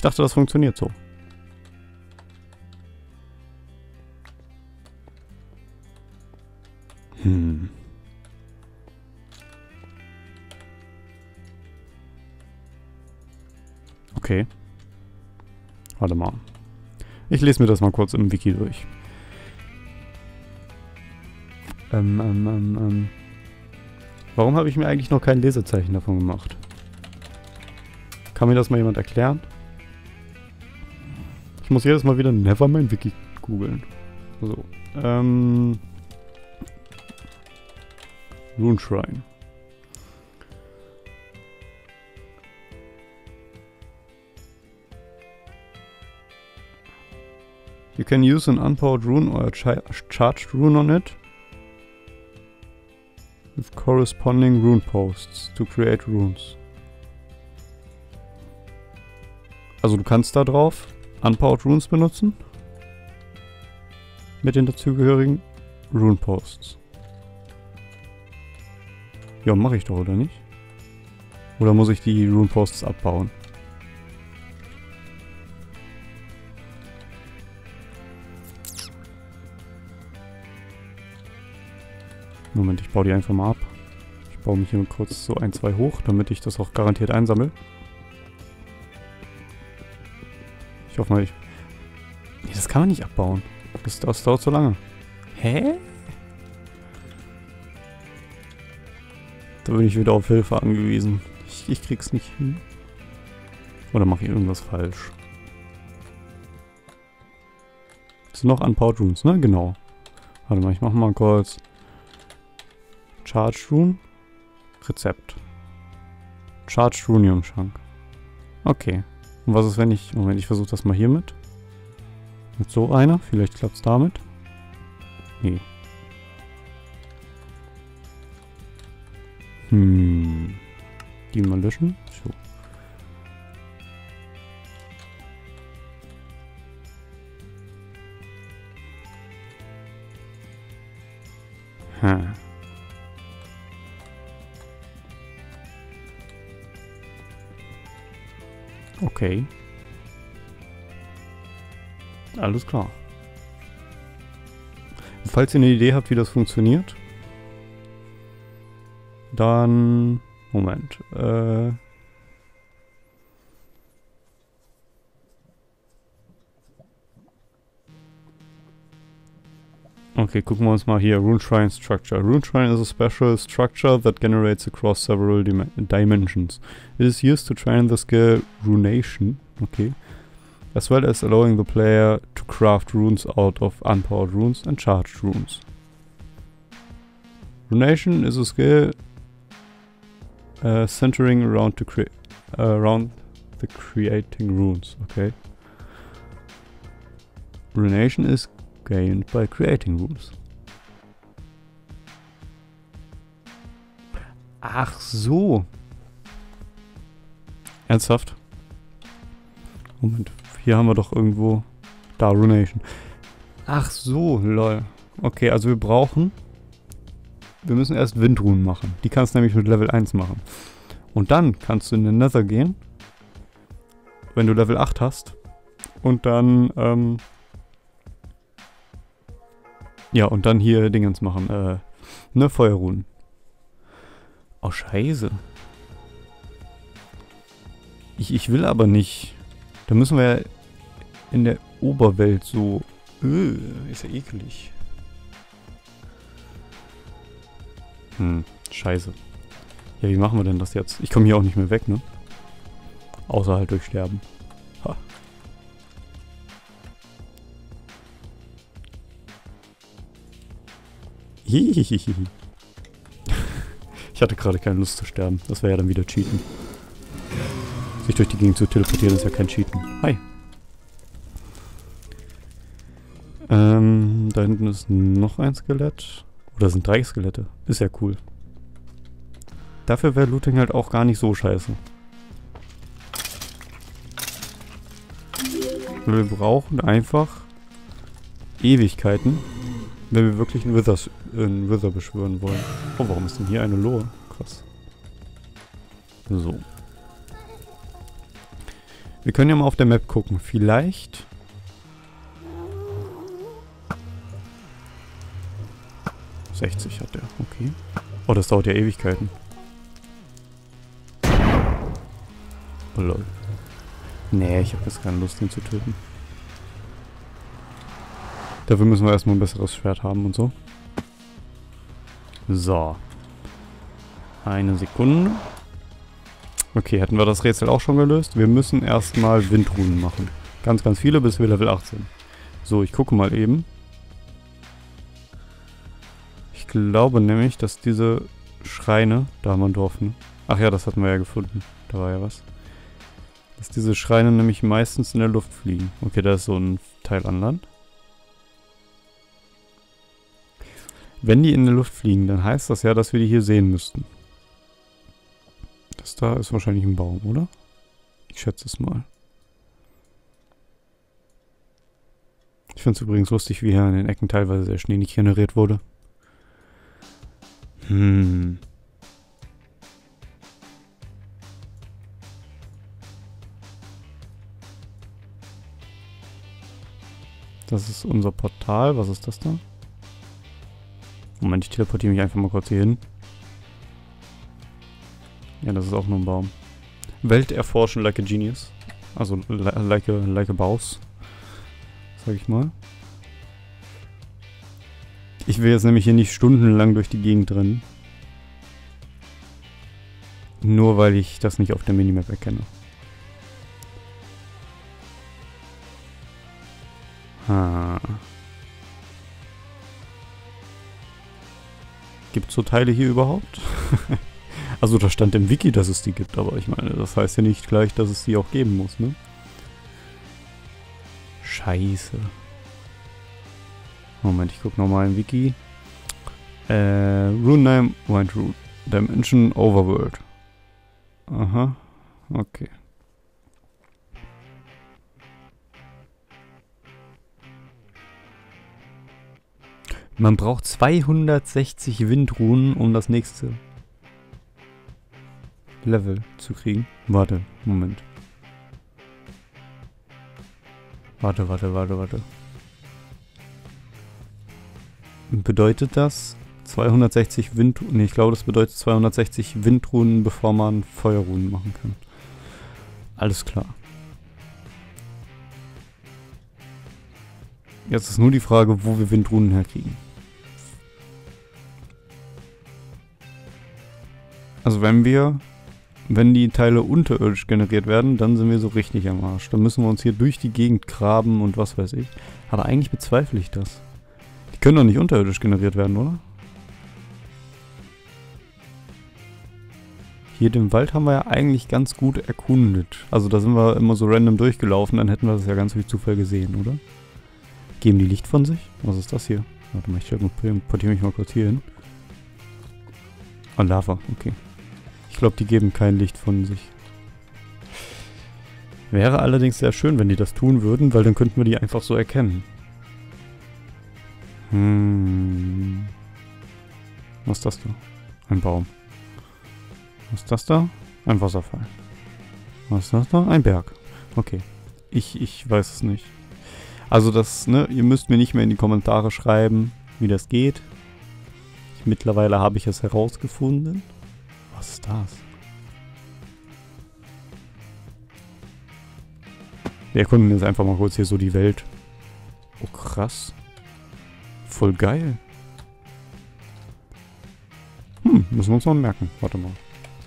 dachte, das funktioniert so. Okay. Warte mal. Ich lese mir das mal kurz im Wiki durch. Warum habe ich mir eigentlich noch kein Lesezeichen davon gemacht? Kann mir das mal jemand erklären? Ich muss jedes Mal wieder Nevermind Wiki googeln. So. Rune Shrine. You can use an unpowered rune or a charged rune on it with corresponding rune posts to create runes. Also du kannst da drauf unpowered runes benutzen mit den dazugehörigen Rune Posts. Ja, mache ich doch, oder nicht? Oder muss ich die Rune Posts abbauen? Moment, ich baue die einfach mal ab. Ich baue mich hier kurz so 1, 2 hoch, damit ich das auch garantiert einsammle. Ich hoffe mal, nee, das kann man nicht abbauen. Das dauert so lange. Hä? Da bin ich wieder auf Hilfe angewiesen. Ich krieg's nicht hin. Oder mache ich irgendwas falsch? Das sind noch Unpowered Runes, ne? Genau. Warte mal, ich mache mal kurz Charged Rune. Rezept. Charged Runium Schrank. Okay. Und was ist, wenn ich... Moment, ich versuche das mal hier mit. Mit so einer. Vielleicht klappt es damit. Nee. Die mal löschen. So. Okay. Alles klar. Falls ihr eine Idee habt, wie das funktioniert, dann... Moment. Okay, gucken wir uns mal hier. Rune Shrine Structure. Rune Shrine is a special structure that generates across several dimensions. It is used to train the skill Runation, okay, as well as allowing the player to craft runes out of unpowered runes and charged runes. Runation is a skill centering around the creating runes, okay. Runation is gained by creating runes. Ach so. Ernsthaft? Moment, hier haben wir doch irgendwo... Da, Runation. Ach so, lol. Okay, also wir müssen erst Windrunen machen. Die kannst du nämlich mit Level 1 machen. Und dann kannst du in den Nether gehen, wenn du Level 8 hast. Und dann, ja, und dann hier Dingens machen, ne, Feuerrunen. Oh, scheiße. Ich will aber nicht. Da müssen wir ja in der Oberwelt so... ist ja eklig. Scheiße. Ja, wie machen wir denn das jetzt? Ich komme hier auch nicht mehr weg, ne? Außer halt durch Sterben. Ha. Hihihihi. Ich hatte gerade keine Lust zu sterben. Das wäre ja dann wieder Cheaten. Sich durch die Gegend zu teleportieren ist ja kein Cheaten. Hi. Da hinten ist noch ein Skelett. Oder sind 3 Skelette. Ist ja cool. Dafür wäre Looting halt auch gar nicht so scheiße. Wir brauchen einfach Ewigkeiten, wenn wir wirklich einen Wither beschwören wollen. Oh, warum ist denn hier eine Lohe? Krass. So. Wir können ja mal auf der Map gucken. Vielleicht... ...60 hat der. Okay. Oh, das dauert ja Ewigkeiten. Oh lol. Nee, ich habe jetzt keine Lust, ihn zu töten. Dafür müssen wir erstmal ein besseres Schwert haben und so. So. Eine Sekunde. Okay, hätten wir das Rätsel auch schon gelöst. Wir müssen erstmal Windrunen machen. Ganz, ganz viele, bis wir Level 8 sind. So, ich gucke mal eben. Ich glaube nämlich, dass diese Schreine... Da haben wir ein Dorf, ne? Ach ja, das hatten wir ja gefunden. Da war ja was. Dass diese Schreine nämlich meistens in der Luft fliegen. Okay, da ist so ein Teil an Land. Wenn die in der Luft fliegen, dann heißt das ja, dass wir die hier sehen müssten. Das da ist wahrscheinlich ein Baum, oder? Ich schätze es mal. Ich finde es übrigens lustig, wie hier an den Ecken teilweise der Schnee nicht generiert wurde. Das ist unser Portal. Was ist das da? Moment, ich teleportiere mich einfach mal kurz hier hin. Ja, das ist auch nur ein Baum. Welt erforschen like a genius. Also like a Baus. Sag ich mal. Ich will jetzt nämlich hier nicht stundenlang durch die Gegend rennen. Nur weil ich das nicht auf der Minimap erkenne. Gibt es so Teile hier überhaupt? Also da stand im Wiki, dass es die gibt, aber ich meine, das heißt ja nicht gleich, dass es die auch geben muss, ne? Scheiße. Moment, ich guck nochmal im Wiki. Rune Name, White Root. Dimension Overworld. Aha. Okay. Man braucht 260 Windrunen, um das nächste Level zu kriegen. Warte, Moment. Warte. Bedeutet das 260 Windrunen? Ne, ich glaube, das bedeutet 260 Windrunen, bevor man Feuerrunen machen kann. Alles klar. Jetzt ist nur die Frage, wo wir Windrunen herkriegen. Also wenn die Teile unterirdisch generiert werden, dann sind wir so richtig am Arsch. Dann müssen wir uns hier durch die Gegend graben und was weiß ich. Aber eigentlich bezweifle ich das. Die können doch nicht unterirdisch generiert werden, oder? Hier den Wald haben wir ja eigentlich ganz gut erkundet. Also da sind wir immer so random durchgelaufen, dann hätten wir das ja ganz durch Zufall gesehen, oder? Geben die Licht von sich? Was ist das hier? Warte mal, ich portiere mich mal kurz hier hin. Ah, Lava, okay. Ich glaube, die geben kein Licht von sich. Wäre allerdings sehr schön, wenn die das tun würden, weil dann könnten wir die einfach so erkennen. Was ist das da? Ein Baum. Was ist das da? Ein Wasserfall. Was ist das da? Ein Berg. Okay. Ich weiß es nicht. Also das, ne, ihr müsst mir nicht mehr in die Kommentare schreiben, wie das geht. Mittlerweile habe ich es herausgefunden. Was ist das? Wir erkunden jetzt einfach mal kurz hier so die Welt. Oh krass. Voll geil. Müssen wir uns mal merken. Warte mal.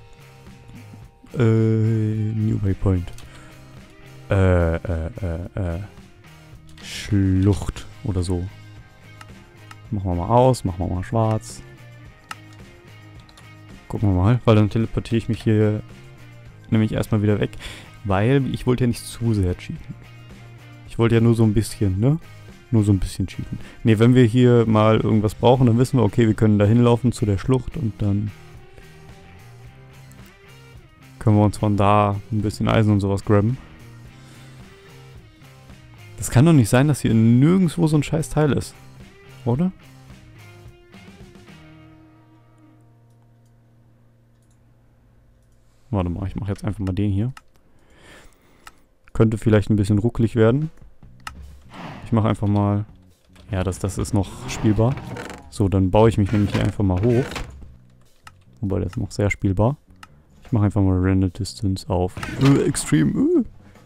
New Waypoint. Schlucht oder so. Machen wir mal aus, machen wir mal schwarz. Gucken wir mal, weil dann teleportiere ich mich hier nämlich erstmal wieder weg. Weil ich wollte ja nicht zu sehr cheaten. Ich wollte ja nur so ein bisschen, ne? Nur so ein bisschen cheaten. Ne, wenn wir hier mal irgendwas brauchen, dann wissen wir, okay, wir können da hinlaufen zu der Schlucht und dann können wir uns von da ein bisschen Eisen und sowas grabben. Das kann doch nicht sein, dass hier nirgendwo so ein scheiß Teil ist. Oder? Warte mal, ich mache jetzt einfach mal den hier. Könnte vielleicht ein bisschen ruckelig werden. Ich mache einfach mal... Ja, das ist noch spielbar. So, dann baue ich mich nämlich hier einfach mal hoch. Wobei, das ist noch sehr spielbar. Ich mache einfach mal Render Distance auf. Extreme.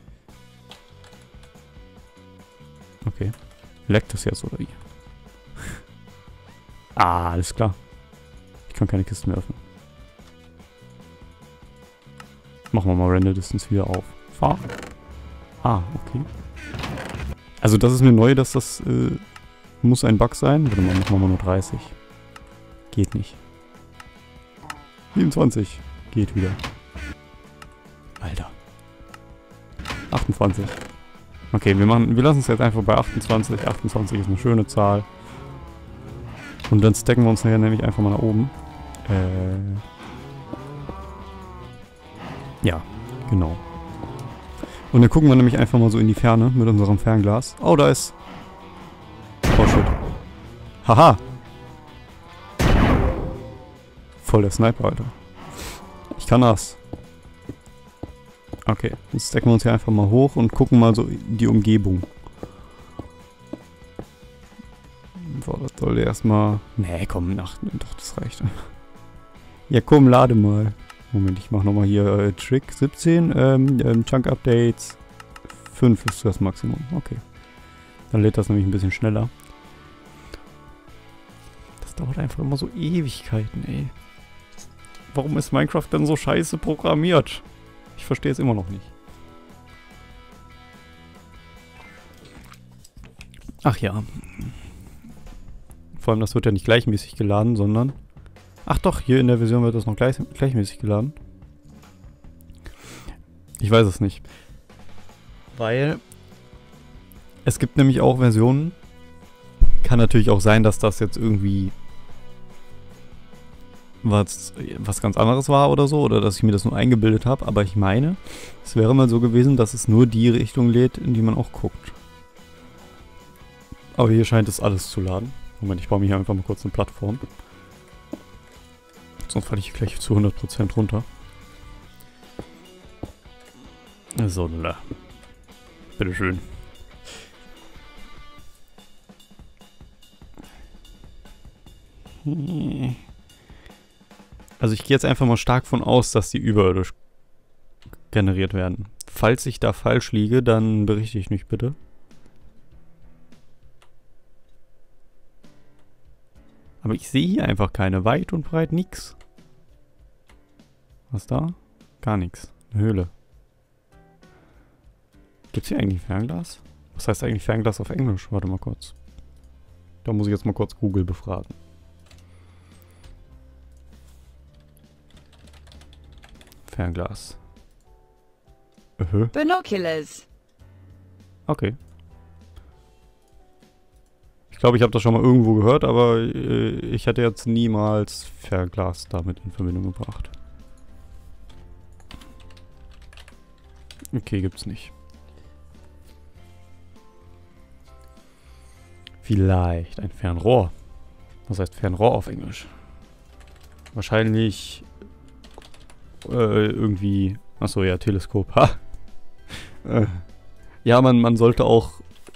Okay. Leckt das jetzt, oder wie? Ah, alles klar. Ich kann keine Kisten mehr öffnen. Machen wir mal Render Distance wieder auf. Fahr. Ah, okay. Also das ist mir neu, dass das muss ein Bug sein. Warte mal, machen wir mal nur 30. Geht nicht. 27. Geht wieder. Alter. 28. Okay, wir lassen es jetzt einfach bei 28. 28 ist eine schöne Zahl. Und dann stacken wir uns nachher nämlich einfach mal nach oben. Ja, genau. Und dann gucken wir nämlich einfach mal so in die Ferne mit unserem Fernglas. Oh, da ist... Oh, shit. Haha! Voll der Sniper, Alter. Ich kann das. Okay, jetzt stacken wir uns hier einfach mal hoch und gucken mal so in die Umgebung. So, das soll erstmal... Nee, komm, doch, das reicht. Ja, komm, lade mal. Moment, ich mach nochmal hier Trick 17, Chunk Updates 5 ist das Maximum. Okay. Dann lädt das nämlich ein bisschen schneller. Das dauert einfach immer so Ewigkeiten, ey. Warum ist Minecraft denn so scheiße programmiert? Ich verstehe es immer noch nicht. Ach ja. Vor allem, das wird ja nicht gleichmäßig geladen, sondern... Ach doch, hier in der Version wird das noch gleichmäßig geladen. Ich weiß es nicht. Weil es gibt nämlich auch Versionen. Kann natürlich auch sein, dass das jetzt irgendwie was ganz anderes war oder so. Oder dass ich mir das nur eingebildet habe. Aber ich meine, es wäre mal so gewesen, dass es nur die Richtung lädt, in die man auch guckt. Aber hier scheint es alles zu laden. Moment, ich baue mir hier einfach mal kurz eine Plattform. Sonst falle ich gleich zu 100% runter. So, na. Bitteschön. Also ich gehe jetzt einfach mal stark von aus, dass die überirdisch generiert werden. Falls ich da falsch liege, dann berichte ich mich bitte. Aber ich sehe hier einfach keine. Weit und breit nix. Was da? Gar nichts. Eine Höhle. Gibt's hier eigentlich Fernglas? Was heißt eigentlich Fernglas auf Englisch? Warte mal kurz. Da muss ich jetzt mal kurz Google befragen. Fernglas. Binoculars. Okay. Ich glaube, ich habe das schon mal irgendwo gehört, aber ich hätte jetzt niemals Fernglas damit in Verbindung gebracht. Okay, gibt's nicht. Vielleicht ein Fernrohr. Was heißt Fernrohr auf Englisch? Wahrscheinlich irgendwie... Achso, ja, Teleskop. Ha! Ja, man sollte auch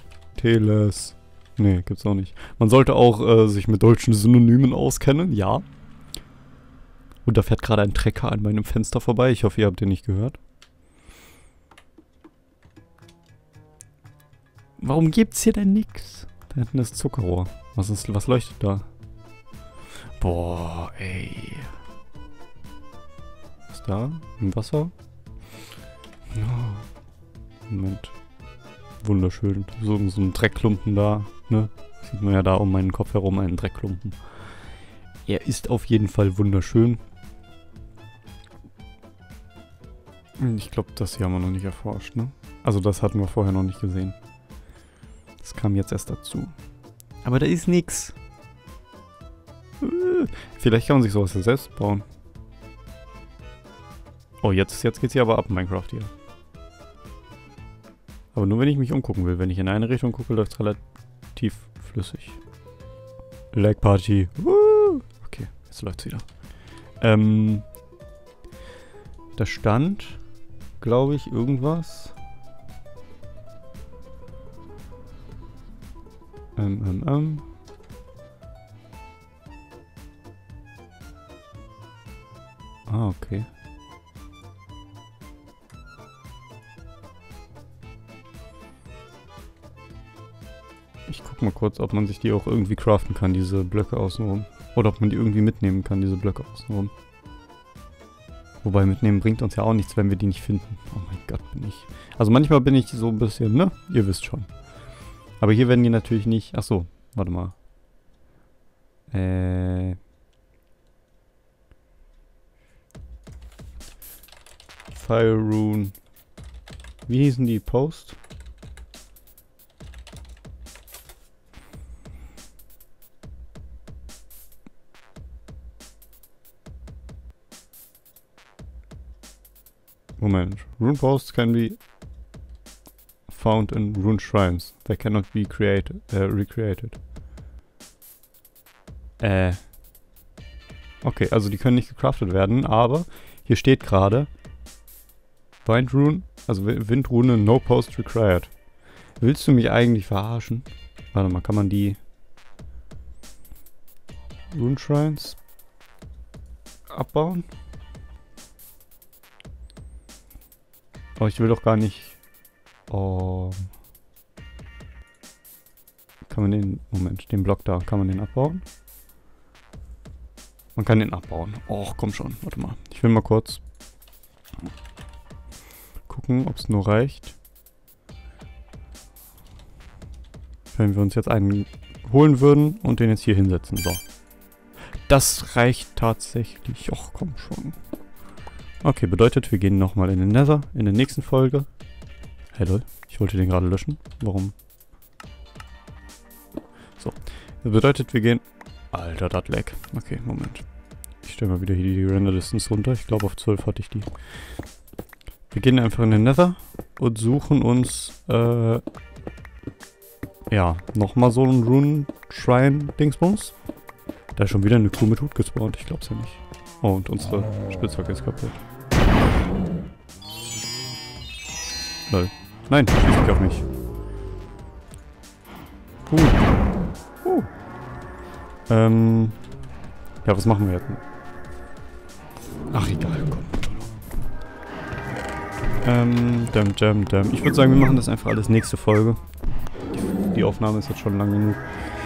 Nee, gibt's auch nicht. Man sollte auch sich mit deutschen Synonymen auskennen, ja. Und da fährt gerade ein Trecker an meinem Fenster vorbei. Ich hoffe, ihr habt den nicht gehört. Warum gibt's hier denn nix? Da hinten ist Zuckerrohr. Was leuchtet da? Boah, ey. Was ist da? Im Wasser? Oh. Moment. Wunderschön. So ein Dreckklumpen da, ne? Sieht man ja da um meinen Kopf herum, einen Dreckklumpen. Er ist auf jeden Fall wunderschön. Ich glaube, das hier haben wir noch nicht erforscht, ne? Also das hatten wir vorher noch nicht gesehen. Das kam jetzt erst dazu. Aber da ist nix. Vielleicht kann man sich sowas ja selbst bauen. Oh, jetzt geht's hier aber ab, Minecraft hier. Aber nur wenn ich mich umgucken will. Wenn ich in eine Richtung gucke, läuft es relativ flüssig. Lag Party. Okay, jetzt läuft's wieder. Da stand, glaube ich, irgendwas. Ah, okay. Ich guck mal kurz, ob man sich die auch irgendwie craften kann, diese Blöcke außenrum. Oder ob man die irgendwie mitnehmen kann, diese Blöcke außenrum. Wobei mitnehmen bringt uns ja auch nichts, wenn wir die nicht finden. Oh mein Gott, bin ich... Also manchmal bin ich so ein bisschen, ne? Ihr wisst schon. Aber hier werden die natürlich nicht... Achso, warte mal. Fire Rune. Wie hießen die? Post? Moment. Rune posts can be found in rune shrines. They cannot be recreated. Okay, also die können nicht gecraftet werden, aber hier steht gerade Windrune, also Windrune, no post required. Willst du mich eigentlich verarschen? Warte mal, kann man die Rune Shrines abbauen? Aber ich will doch gar nicht... Oh. Kann man den... Moment, den Block da, kann man den abbauen? Man kann den abbauen. Och, komm schon, warte mal. Ich will mal kurz gucken, ob es nur reicht. Wenn wir uns jetzt einen holen würden und den jetzt hier hinsetzen. So. Das reicht tatsächlich. Och, komm schon. Okay, bedeutet, wir gehen nochmal in den Nether, in der nächsten Folge. Hey lol, ich wollte den gerade löschen. Warum? So. Das bedeutet, wir gehen... Alter, das lag. Okay, Moment. Ich stelle mal wieder hier die Render Distance runter. Ich glaube, auf 12 hatte ich die. Wir gehen einfach in den Nether und suchen uns, ja, nochmal so einen Rune-Shrine-Dingsbums. Da ist schon wieder eine Kuh mit Hut gespawnt. Ich glaub's ja nicht. Oh, und unsere Spitzhacke ist kaputt. Lol. Nein, schieß nicht auf mich. Ja, was machen wir jetzt? Ach, egal, komm. Ich würde sagen, wir machen das einfach alles nächste Folge. Die Aufnahme ist jetzt schon lang genug.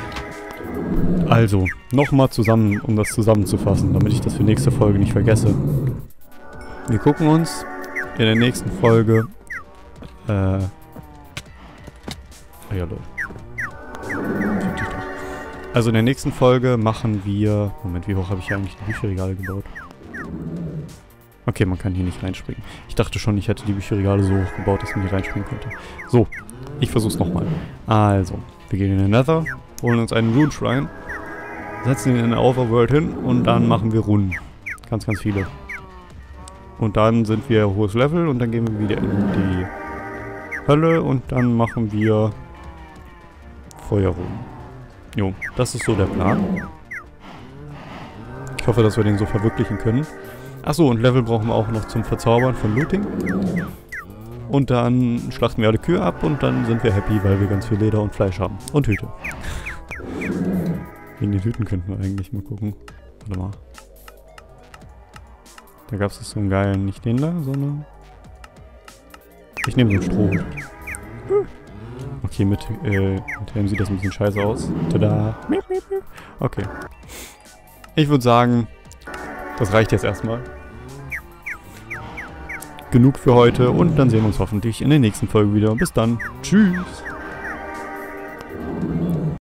Also, nochmal zusammen, um das zusammenzufassen, damit ich das für nächste Folge nicht vergesse. Wir gucken uns in der nächsten Folge... ja, Leute. Also in der nächsten Folge machen wir... Moment, wie hoch habe ich hier eigentlich die Bücherregale gebaut? Okay, man kann hier nicht reinspringen. Ich dachte schon, ich hätte die Bücherregale so hoch gebaut, dass man hier reinspringen könnte. So, ich versuch's nochmal. Also, wir gehen in den Nether, holen uns einen Rune Shrine, setzen ihn in der Overworld hin und dann machen wir Runen. Ganz, ganz viele. Und dann sind wir hohes Level und dann gehen wir wieder in die Hölle und dann machen wir Feuerrunen. Jo, das ist so der Plan. Ich hoffe, dass wir den so verwirklichen können. Achso, und Level brauchen wir auch noch zum Verzaubern von Looting. Und dann schlachten wir alle Kühe ab und dann sind wir happy, weil wir ganz viel Leder und Fleisch haben. Und Hüte. Wegen den Hüten könnten wir eigentlich mal gucken. Warte mal. Da gab es so einen geilen, nicht den da, sondern... Ich nehme so einen Strohhut. Okay, mit Helm sieht das ein bisschen scheiße aus. Tada! Okay. Ich würde sagen, das reicht jetzt erstmal. Genug für heute und dann sehen wir uns hoffentlich in der nächsten Folge wieder. Bis dann. Tschüss!